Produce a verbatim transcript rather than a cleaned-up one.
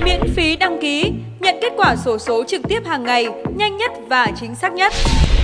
miễn phí đăng ký, nhận kết quả xổ số trực tiếp hàng ngày, nhanh nhất và chính xác nhất.